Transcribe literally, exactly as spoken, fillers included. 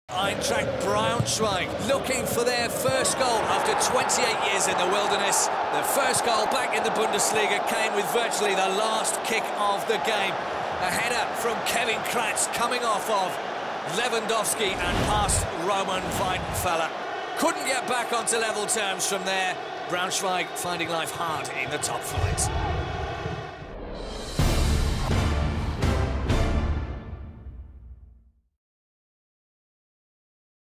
Eintracht Braunschweig looking for their first goal after twenty-eight years in the wilderness. The first goal back in the Bundesliga came with virtually the last kick of the game. A header from Kevin Kratz coming off of Lewandowski and past Roman Weidenfeller. Couldn't get back onto level terms from there. Braunschweig finding life hard in the top flight.